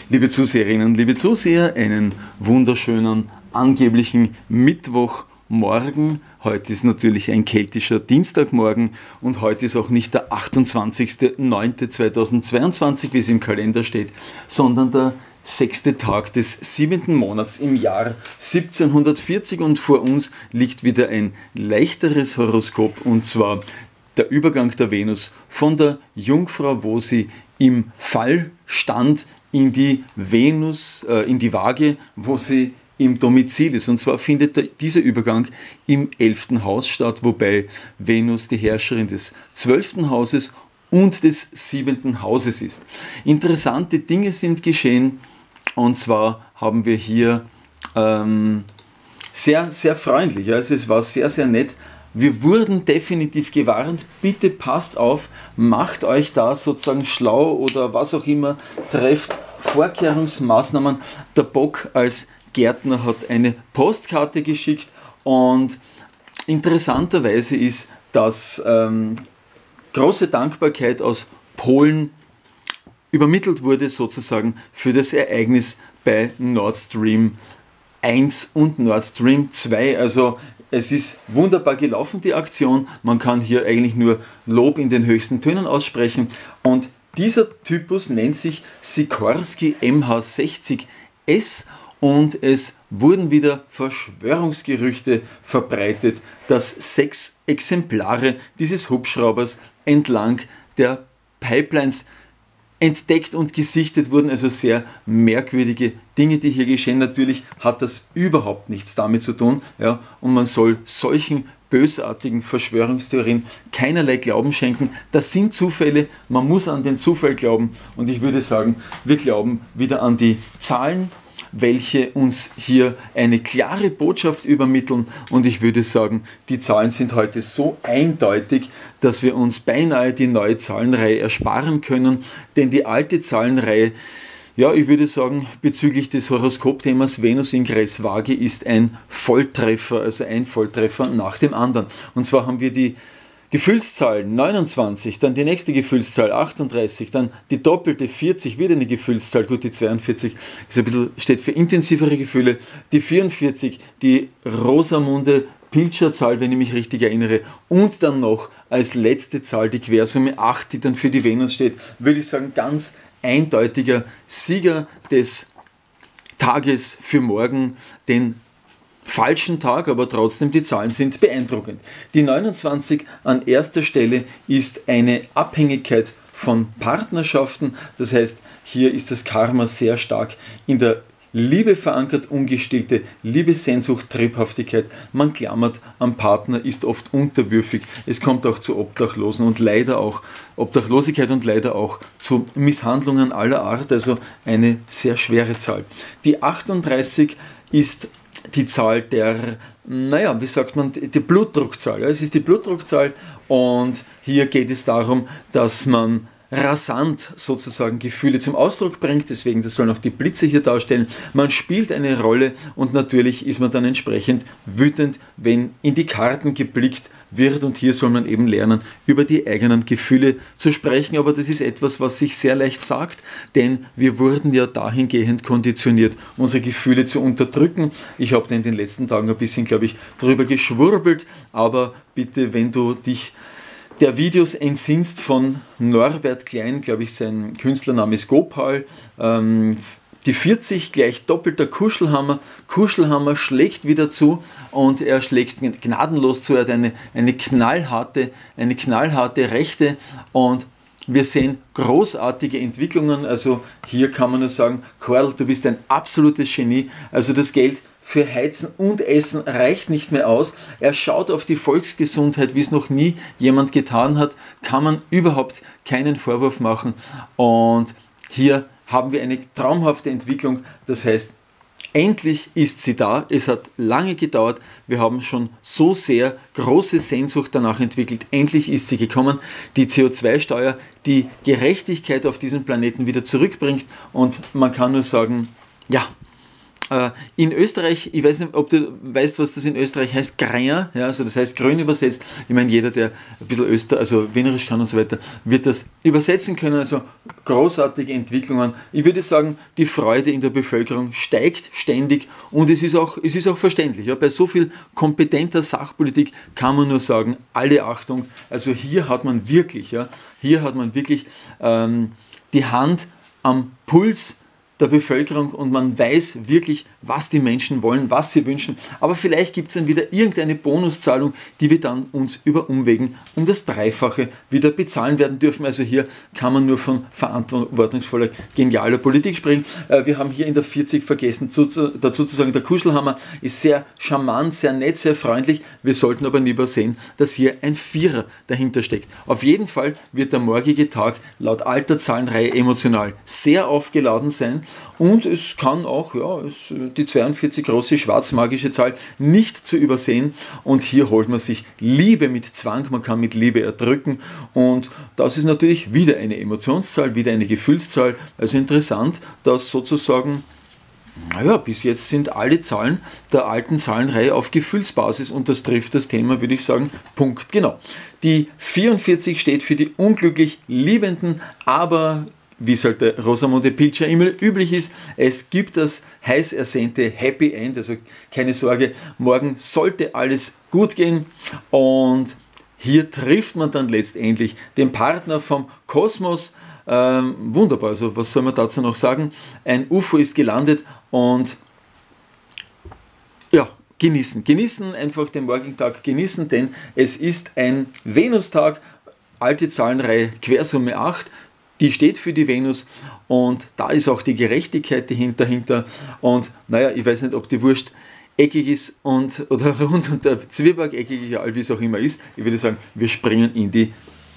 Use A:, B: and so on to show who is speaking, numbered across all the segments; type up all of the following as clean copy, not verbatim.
A: Liebe Zuseherinnen und liebe Zuseher, einen wunderschönen, angeblichen Mittwochmorgen. Heute ist natürlich ein keltischer Dienstagmorgen und heute ist auch nicht der 28.09.2022, wie es im Kalender steht, sondern der 6. Tag des 7. Monats im Jahr 1740 und vor uns liegt wieder ein leichteres Horoskop, und zwar der Übergang der Venus von der Jungfrau, wo sie im Fall stand, in die Venus, in die Waage, wo sie im Domizil ist. Und zwar findet dieser Übergang im 11. Haus statt, wobei Venus die Herrscherin des 12. Hauses und des 7. Hauses ist. Interessante Dinge sind geschehen, und zwar haben wir hier sehr, sehr freundlich, also es war sehr, sehr nett. Wir wurden definitiv gewarnt, bitte passt auf, macht euch da sozusagen schlau oder was auch immer, trefft Vorkehrungsmaßnahmen. Der Bock als Gärtner hat eine Postkarte geschickt und interessanterweise ist, dass große Dankbarkeit aus Polen übermittelt wurde sozusagen für das Ereignis bei Nord Stream 1 und Nord Stream 2. Also es ist wunderbar gelaufen, die Aktion. Man kann hier eigentlich nur Lob in den höchsten Tönen aussprechen. Und dieser Typus nennt sich Sikorsky MH60S und es wurden wieder Verschwörungsgerüchte verbreitet, dass 6 Exemplare dieses Hubschraubers entlang der Pipelines entdeckt und gesichtet wurden, also sehr merkwürdige Dinge, die hier geschehen. Natürlich hat das überhaupt nichts damit zu tun, ja, und man soll solchen bösartigen Verschwörungstheorien keinerlei Glauben schenken. Das sind Zufälle, man muss an den Zufall glauben, und ich würde sagen, wir glauben wieder an die Zahlen, welche uns hier eine klare Botschaft übermitteln, und ich würde sagen, die Zahlen sind heute so eindeutig, dass wir uns beinahe die neue Zahlenreihe ersparen können, denn die alte Zahlenreihe, ja, ich würde sagen, bezüglich des Horoskopthemas Venus Ingress Waage ist ein Volltreffer, also ein Volltreffer nach dem anderen. Und zwar haben wir die Gefühlszahl 29, dann die nächste Gefühlszahl 38, dann die doppelte 40, wieder eine Gefühlszahl, gut, die 42 ist ein bisschen, steht für intensivere Gefühle, die 44, die Rosamunde Pilcher-Zahl, wenn ich mich richtig erinnere, und dann noch als letzte Zahl die Quersumme 8, die dann für die Venus steht, würde ich sagen, ganz eindeutiger Sieger des Tages für morgen, den falschen Tag, aber trotzdem die Zahlen sind beeindruckend. Die 29 an erster Stelle ist eine Abhängigkeit von Partnerschaften, das heißt, hier ist das Karma sehr stark in der Liebe verankert, ungestillte Liebessehnsucht, Triebhaftigkeit, man klammert am Partner, ist oft unterwürfig, es kommt auch zu Obdachlosen und leider auch Obdachlosigkeit und leider auch zu Misshandlungen aller Art, also eine sehr schwere Zahl. Die 38 ist die Zahl der, naja, wie sagt man, die Blutdruckzahl. Ja, es ist die Blutdruckzahl, und hier geht es darum, dass man rasant sozusagen Gefühle zum Ausdruck bringt, deswegen, das sollen auch die Blitze hier darstellen. Man spielt eine Rolle und natürlich ist man dann entsprechend wütend, wenn in die Karten geblickt wird, und hier soll man eben lernen, über die eigenen Gefühle zu sprechen, aber das ist etwas, was sich sehr leicht sagt, denn wir wurden ja dahingehend konditioniert, unsere Gefühle zu unterdrücken. Ich habe da in den letzten Tagen ein bisschen, glaube ich, drüber geschwurbelt, aber bitte, wenn du dich der Videos entsinnst von Norbert Klein, glaube ich, sein Künstlername ist Gopal, die 40 gleich doppelter Kuschelhammer. Kuschelhammer schlägt wieder zu, und er schlägt gnadenlos zu. Er hat eine knallharte Rechte, und wir sehen großartige Entwicklungen. Also hier kann man nur sagen, Karl, du bist ein absolutes Genie. Also das Geld für Heizen und Essen reicht nicht mehr aus. Er schaut auf die Volksgesundheit, wie es noch nie jemand getan hat. Kann man überhaupt keinen Vorwurf machen. Und hier haben wir eine traumhafte Entwicklung. Das heißt, endlich ist sie da. Es hat lange gedauert. Wir haben schon so sehr große Sehnsucht danach entwickelt. Endlich ist sie gekommen. Die CO2-Steuer, die Gerechtigkeit auf diesem Planeten wieder zurückbringt. Und man kann nur sagen, ja, In Österreich, ich weiß nicht, ob du weißt, was das in Österreich heißt, Grain, ja, also das heißt grün übersetzt. Ich meine, jeder, der ein bisschen also Wienerisch kann und so weiter, wird das übersetzen können. Also großartige Entwicklungen. Ich würde sagen, die Freude in der Bevölkerung steigt ständig und es ist auch verständlich. Ja. Bei so viel kompetenter Sachpolitik kann man nur sagen, alle Achtung. Also hier hat man wirklich die Hand am Puls der Bevölkerung und man weiß wirklich, was die Menschen wollen, was sie wünschen. Aber vielleicht gibt es dann wieder irgendeine Bonuszahlung, die wir dann uns über Umwegen um das Dreifache wieder bezahlen werden dürfen. Also hier kann man nur von verantwortungsvoller, genialer Politik sprechen. Wir haben hier in der 40 vergessen dazu zu sagen, der Kuschelhammer ist sehr charmant, sehr nett, sehr freundlich. Wir sollten aber nie übersehen, dass hier ein Vierer dahinter steckt. Auf jeden Fall wird der morgige Tag laut alter Zahlenreihe emotional sehr aufgeladen sein. Und es kann auch die 42 große schwarzmagische Zahl nicht zu übersehen. Und hier holt man sich Liebe mit Zwang, man kann mit Liebe erdrücken. Und das ist natürlich wieder eine Emotionszahl, wieder eine Gefühlszahl. Also interessant, dass sozusagen, bis jetzt sind alle Zahlen der alten Zahlenreihe auf Gefühlsbasis und das trifft das Thema, würde ich sagen, Punkt genau. Die 44 steht für die unglücklich Liebenden, aber wie es halt bei Rosamunde Pilcher immer üblich ist, es gibt das heiß ersehnte Happy End, also keine Sorge, morgen sollte alles gut gehen und hier trifft man dann letztendlich den Partner vom Kosmos. Wunderbar, also was soll man dazu noch sagen? Ein UFO ist gelandet und ja, genießen, einfach den morgigen Tag genießen, denn es ist ein Venustag, alte Zahlenreihe Quersumme 8, die steht für die Venus und da ist auch die Gerechtigkeit dahinter und ich weiß nicht, ob die Wurst eckig ist oder rund und der Zwieback eckig, wie es auch immer ist. Ich würde sagen, wir springen in die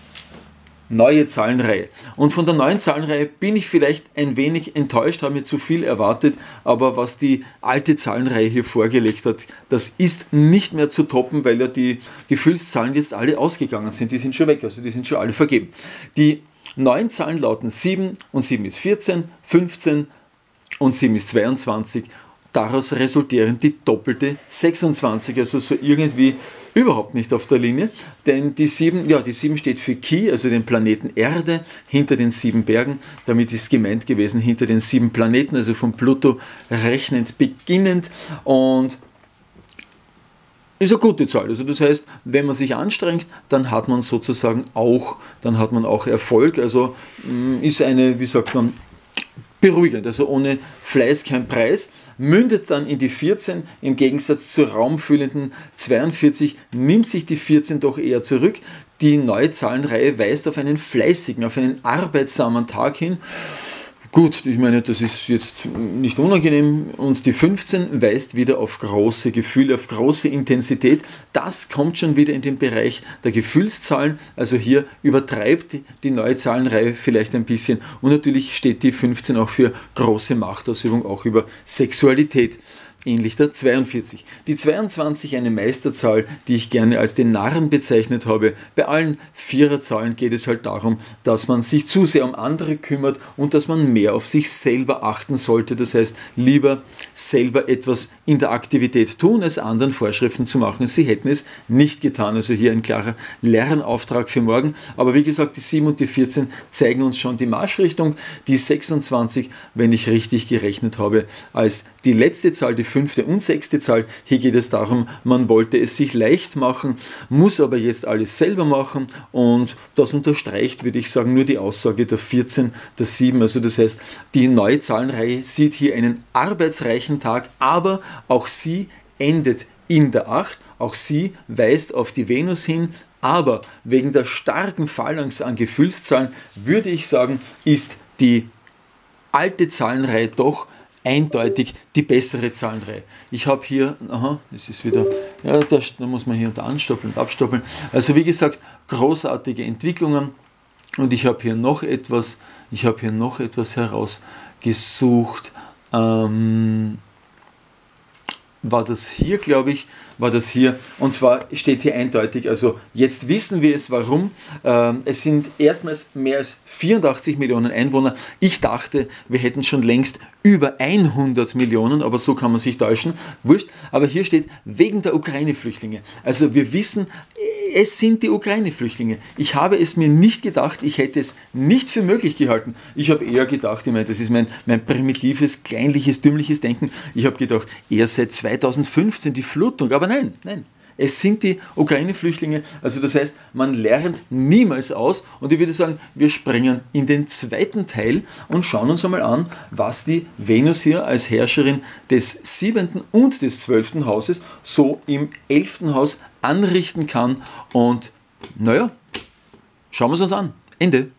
A: neue Zahlenreihe. Und von der neuen Zahlenreihe bin ich vielleicht ein wenig enttäuscht, habe mir zu viel erwartet, aber was die alte Zahlenreihe hier vorgelegt hat, das ist nicht mehr zu toppen, weil ja die Gefühlszahlen jetzt alle ausgegangen sind. Die sind schon weg, also die sind schon alle vergeben. Die neuen Zahlen lauten 7 und 7 ist 14, 15 und 7 ist 22. Daraus resultieren die doppelte 26, also so irgendwie überhaupt nicht auf der Linie, denn die 7 steht für Ki, also den Planeten Erde, hinter den 7 Bergen, damit ist gemeint gewesen, hinter den 7 Planeten, also von Pluto rechnend beginnend und ist eine gute Zahl. Also das heißt, wenn man sich anstrengt, dann hat man sozusagen auch Erfolg. Also ist eine, wie sagt man, beruhigend, also ohne Fleiß kein Preis, mündet dann in die 14, im Gegensatz zur raumfüllenden 42 nimmt sich die 14 doch eher zurück. Die neue Zahlenreihe weist auf einen fleißigen, auf einen arbeitsamen Tag hin. Gut, ich meine, das ist jetzt nicht unangenehm und die 15 weist wieder auf große Gefühle, auf große Intensität. Das kommt schon wieder in den Bereich der Gefühlszahlen, also hier übertreibt die neue Zahlenreihe vielleicht ein bisschen und natürlich steht die 15 auch für große Machtausübung, auch über Sexualität. Ähnlich der 42. Die 22 eine Meisterzahl, die ich gerne als den Narren bezeichnet habe. Bei allen Viererzahlen geht es halt darum, dass man sich zu sehr um andere kümmert und dass man mehr auf sich selber achten sollte. Das heißt, lieber selber etwas in der Aktivität tun, als anderen Vorschriften zu machen. Sie hätten es nicht getan. Also hier ein klarer Lernauftrag für morgen. Aber wie gesagt, die 7 und die 14 zeigen uns schon die Marschrichtung. Die 26, wenn ich richtig gerechnet habe, als die letzte Zahl, die 5. und 6. Zahl. Hier geht es darum, man wollte es sich leicht machen, muss aber jetzt alles selber machen und das unterstreicht, würde ich sagen, nur die Aussage der 14, der 7. Also das heißt, die neue Zahlenreihe sieht hier einen arbeitsreichen Tag, aber auch sie endet in der 8. Auch sie weist auf die Venus hin, aber wegen der starken Phalanx an Gefühlszahlen würde ich sagen, ist die alte Zahlenreihe doch eindeutig die bessere Zahlenreihe. Ich habe hier, das ist wieder, da muss man hier unter anstoppeln und abstoppeln. Also wie gesagt, großartige Entwicklungen und ich habe hier noch etwas herausgesucht. War das hier, glaube ich, war das hier. Und zwar steht hier eindeutig, also jetzt wissen wir es, warum. Es sind erstmals mehr als 84 Millionen Einwohner. Ich dachte, wir hätten schon längst über 100 Millionen, aber so kann man sich täuschen. Wurscht. Aber hier steht, wegen der Ukraine-Flüchtlinge. Also wir wissen, es sind die Ukraine-Flüchtlinge. Ich habe es mir nicht gedacht, ich hätte es nicht für möglich gehalten. Ich habe eher gedacht, ich meine, das ist mein primitives, kleinliches, dümmliches Denken. Ich habe gedacht, eher seit 2015 die Flutung. Aber nein. Es sind die Ukraine-Flüchtlinge. Also das heißt, man lernt niemals aus. Und ich würde sagen, wir springen in den zweiten Teil und schauen uns einmal an, was die Venus hier als Herrscherin des 7. und des 12. Hauses so im 11. Haus anrichten kann. Und naja, schauen wir es uns an. Ende.